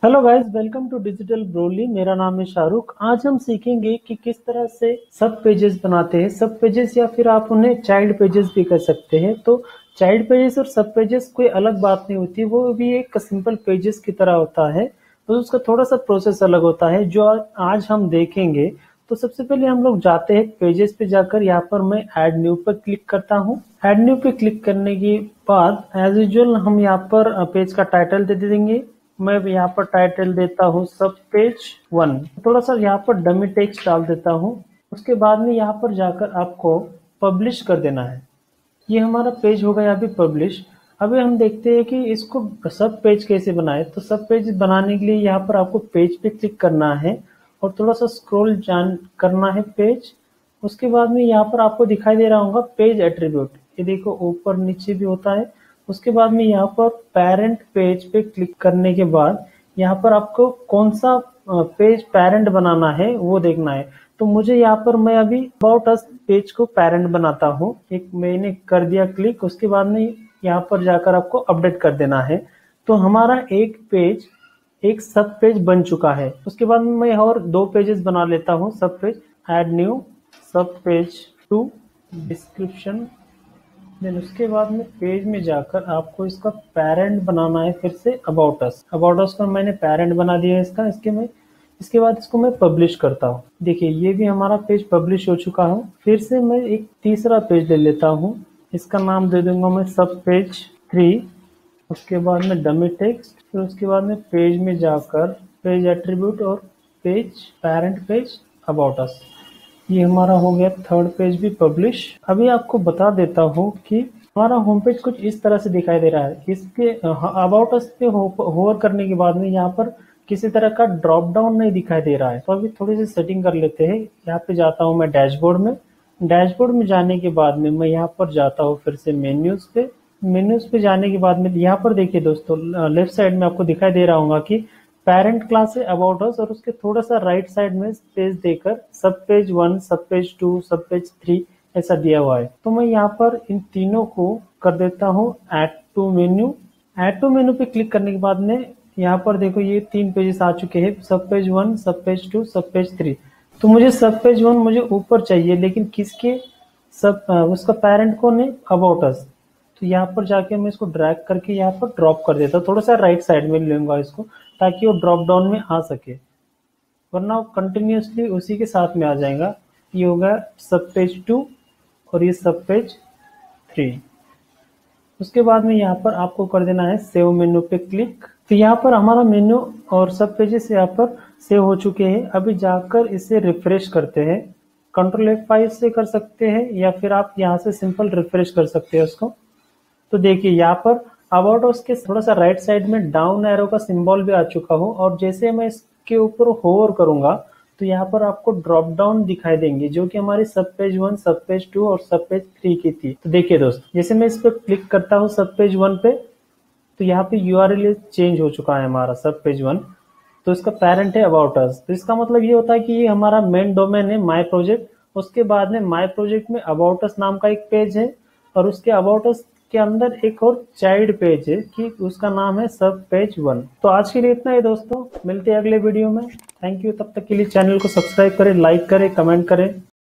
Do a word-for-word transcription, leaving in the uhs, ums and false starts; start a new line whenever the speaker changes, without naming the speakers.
Hello guys, welcome to digital Brolly. मेरा नाम है शाहरुख। आज हम सीखेंगे कि किस तरह से सब पेजेस बनाते हैं। सब पेजेस या फिर आप उन्हें चाइल्ड पेजेस भी कर सकते हैं। तो चाइल्ड पेजेस और सब पेजेस कोई अलग बात नहीं होती, वो भी एक सिंपल पेजेस की तरह होता है। तो उसका थोड़ा सा प्रोसेस अलग होता है जो आज हम देखेंगे। तो सबसे पहले हम लोग जाते हैं पेजेस पे जाकर, यहाँ पर मैं ऐड न्यू पर क्लिक करता हूँ। ऐड न्यू पे क्लिक करने के बाद एज यूजुअल हम यहाँ पर पेज का टाइटल दे देंगे। मैं यहाँ पर टाइटल देता हूँ सब पेज वन। थोड़ा सा यहाँ पर डमी टेक्स्ट डाल देता हूँ। उसके बाद में यहाँ पर जाकर आपको पब्लिश कर देना है। ये हमारा पेज हो गया अभी पब्लिश। अभी हम देखते हैं कि इसको सब पेज कैसे बनाए। तो सब पेज बनाने के लिए यहाँ पर आपको पेज पे क्लिक करना है और थोड़ा सा स्क्रॉल जान करना है पेज। उसके बाद में यहाँ पर आपको दिखाई दे रहा होगा पेज एट्रीब्यूट। ये देखो ऊपर नीचे भी होता है। उसके बाद में यहाँ पर पेरेंट पेज पे क्लिक करने के बाद यहाँ पर आपको कौन सा पेज पेरेंट बनाना है वो देखना है। तो मुझे यहाँ पर मैं अभी अबाउट अस पेज को पेरेंट बनाता हूँ। एक मैंने कर दिया क्लिक। उसके बाद में यहाँ पर जाकर आपको अपडेट कर देना है। तो हमारा एक पेज एक सब पेज बन चुका है। उसके बाद में मैं और दो पेजेस बना लेता हूँ। Sub page add new sub page to description. Then उसके बाद में पेज में जाकर आपको इसका पेरेंट बनाना है फिर say about us. About us का मैंने पेरेंट बना दिया इसका। इसके में इसके बाद इसको मैं पब्लिश करता हूँ। देखिए ये भी हमारा पेज पब्लिश हो चुका है। फिर से मैं एक तीसरा पेज ले लेता हूँ। इसका नाम दे दूंगा मैं सब पेज थ्री। उसके बाद में डमी टेक्स्ट। फिर उसके बाद में पेज में जाकर पेज एट्रीब्यूट और page parent page about us. ये हमारा हो गया थर्ड पेज भी पब्लिश। अभी आपको बता देता हूँ कि हमारा होम पेज कुछ इस तरह से दिखाई दे रहा है। इसके अबाउट अस पे होवर करने के बाद में यहाँ पर किसी तरह का ड्रॉप डाउन नहीं दिखाई दे रहा है। तो अभी थोड़ी सी सेटिंग कर लेते हैं। यहाँ पे जाता हूँ मैं डैशबोर्ड में। डैशबोर्ड में जाने के बाद में मैं यहाँ पर जाता हूँ फिर से मेन्यूज पे। मेन्यूज पे जाने के बाद में यहाँ पर देखिए दोस्तों, लेफ्ट साइड में आपको दिखाई दे रहा होगा कि पेरेंट क्लास है अबाउट अस, और उसके थोड़ा सा राइट साइड में पेज देकर sub page one, sub page two, sub page three ऐसा दिया हुआ है। तो मैं यहाँ पर इन तीनों को कर देता हूँ add to menu. Add to menu पे क्लिक करने के बाद में यहाँ पर देखो ये तीन पेजेस आ चुके हैं, sub page one, sub page two, sub page three. तो मुझे सब पेज वन मुझे ऊपर चाहिए, लेकिन किसके सब उसका पेरेंट कौन है, अबाउट अस। तो यहाँ पर जाके मैं इसको ड्रैग करके यहाँ पर ड्रॉप कर देता हूँ। थोड़ा सा राइट साइड में लूंगा इसको ताकि वो ड्रॉप डाउन में आ सके, वरना कंटिन्यूसली उसी के साथ में आ जाएगा। ये होगा सब पेज टू और ये सब पेज थ्री। उसके बाद में यहाँ पर आपको कर देना है सेव मेन्यू पे क्लिक। तो यहाँ पर हमारा मेन्यू और सब पेजेस यहाँ पर सेव हो चुके हैं। अभी जाकर इसे रिफ्रेश करते हैं। कंट्रोल एफ फाइव से कर सकते हैं या फिर आप यहाँ से सिंपल रिफ्रेश कर सकते हैं उसको। तो देखिए यहाँ पर अबाउट अस के थोड़ा सा राइट साइड में डाउन एरो का सिंबल भी आ चुका हो, और जैसे मैं इसके ऊपर होवर करूंगा तो यहाँ पर आपको ड्रॉप डाउन दिखाई देंगे जो कि हमारी sub page one, sub page two और सब पेज थ्री की थी। तो देखिए दोस्तों, जैसे मैं इस पर क्लिक करता हूँ सब पेज वन पे, तो यहाँ पे यूआरएल चेंज हो चुका है हमारा सब पेज वन। तो इसका पेरेंट है अबाउट अस। तो इसका मतलब ये होता है कि ये हमारा मेन डोमेन है माई प्रोजेक्ट। उसके बाद में माई प्रोजेक्ट में अबाउट अस नाम का एक पेज है, और उसके अबाउट अस के अंदर एक और चाइल्ड पेज है कि उसका नाम है सब पेज वन। तो आज के लिए इतना ही दोस्तों, मिलते हैं अगले वीडियो में। Thank you. तब तक के लिए चैनल को सब्सक्राइब करें, लाइक करें, कमेंट करें।